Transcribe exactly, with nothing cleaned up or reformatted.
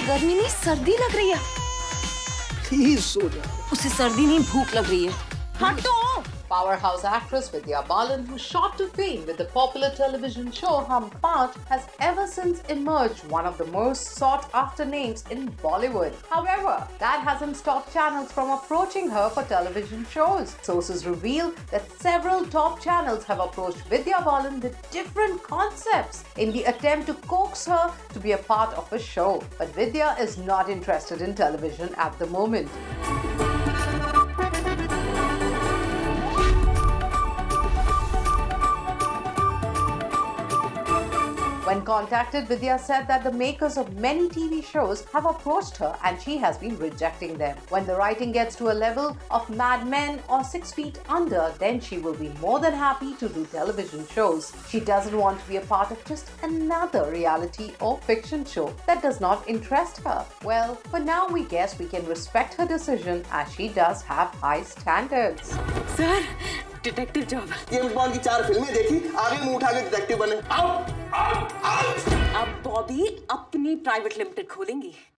गर्मी नहीं सर्दी लग रही है। प्लीज सो जाओ। उसे सर्दी नहीं भूख लग रही है। हटो। Powerhouse actress Vidya Balan, who shot to fame with the popular television show Hum Panch, has ever since emerged one of the most sought-after names in Bollywood. However, that hasn't stopped channels from approaching her for television shows. Sources reveal that several top channels have approached Vidya Balan with different concepts in the attempt to coax her to be a part of a show. But Vidya is not interested in television at the moment. When contacted, Vidya said that the makers of many T V shows have approached her and she has been rejecting them. When the writing gets to a level of Mad Men or Six Feet Under, then she will be more than happy to do television shows. She doesn't want to be a part of just another reality or fiction show that does not interest her. Well, for now we guess we can respect her decision as she does have high standards. Sir, detective job. James Bond की चार फिल्में देखी, आगे मुंह उठा के detective बने। Out, out, out. अब बॉबी अपनी प्राइवेट लिमिटेड खोलेंगी।